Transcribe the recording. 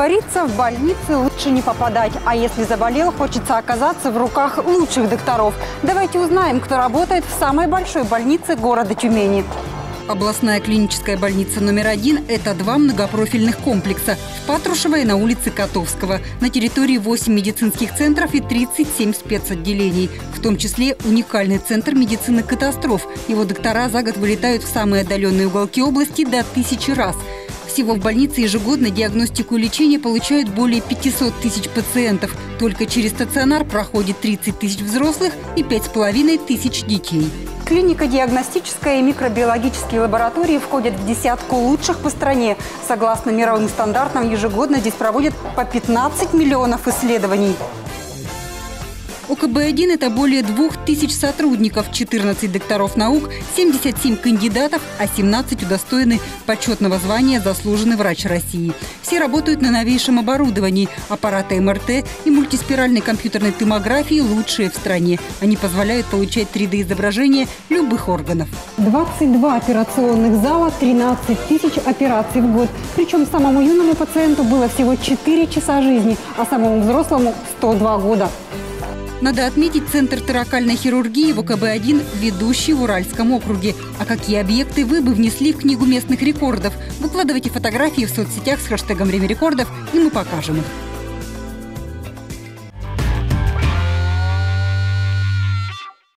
говорится, в больнице лучше не попадать. А если заболел, хочется оказаться в руках лучших докторов. Давайте узнаем, кто работает в самой большой больнице города Тюмени. Областная клиническая больница номер 1 – это два многопрофильных комплекса в Патрушево и на улице Котовского. На территории 8 медицинских центров и 37 спецотделений. В том числе уникальный центр медицины катастроф. Его доктора за год вылетают в самые отдаленные уголки области до 1000 раз. Всего в больнице ежегодно диагностику и лечение получают более 500 тысяч пациентов. Только через стационар проходит 30 тысяч взрослых и 5500 детей. Клиника диагностическая и микробиологические лаборатории входят в десятку лучших по стране. Согласно мировым стандартам, ежегодно здесь проводят по 15 миллионов исследований. ОКБ-1 – это более 2000 сотрудников, 14 докторов наук, 77 кандидатов, а 17 удостоены почетного звания «Заслуженный врач России». Все работают на новейшем оборудовании. Аппараты МРТ и мультиспиральной компьютерной томографии лучшие в стране. Они позволяют получать 3D-изображения любых органов. 22 операционных зала, 13 тысяч операций в год. Причем самому юному пациенту было всего 4 часа жизни, а самому взрослому – 102 года. Надо отметить, Центр торакальной хирургии в ОКБ-1 ведущий в Уральском округе. А какие объекты вы бы внесли в книгу местных рекордов? Выкладывайте фотографии в соцсетях с хэштегом «Время рекордов», и мы покажем их.